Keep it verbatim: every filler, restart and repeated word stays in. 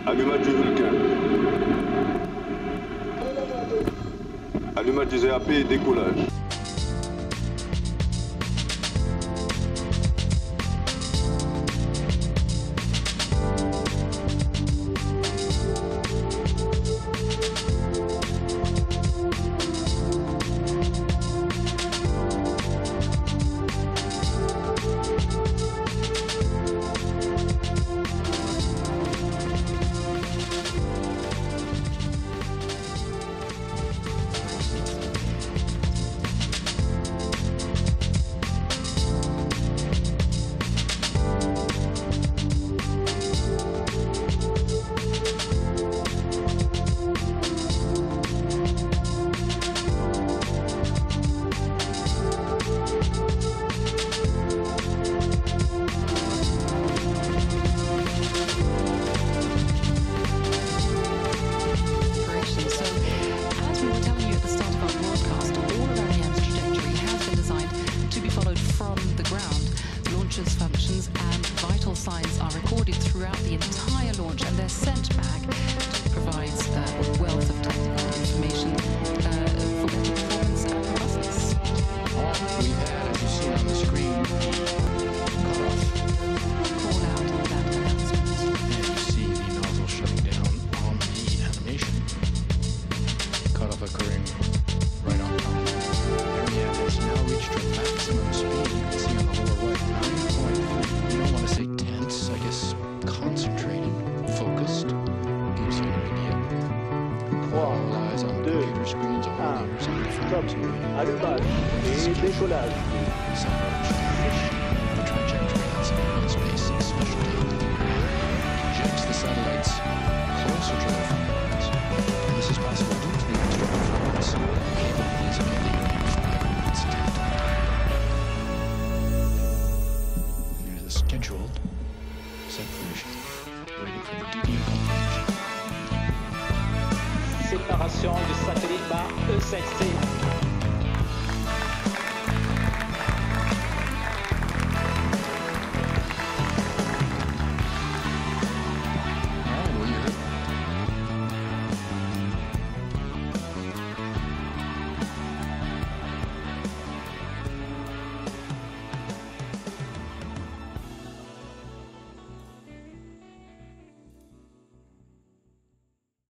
Allumage du Vulcain. Allumage des A P et décollage. functions and vital signs are recorded throughout the entire launch, and they're sent back to provide uh, a wealth of technical information uh, for better performance and robustness. We've had, as you see on the screen, cut off. Call out that announcement. And you see the nozzle shutting down on the animation. Cut off occurring right on top. Ariane has now reached her maximum speed. You can see on the lower right, nine point three. You don't want to say tense, I guess concentrated, focused. Gives you an idea. All eyes on the computer screens, all ears on the front. Allumage et décollage. The trajectory has Arianespace special technique. Ejects the satellites closer to their farmlands. And this is possible due to the extra performance capabilities of the Ariane five and its tactile type. And there's a scheduled separation, waiting for the D D confirmation. Séparation du satellite par E sept C.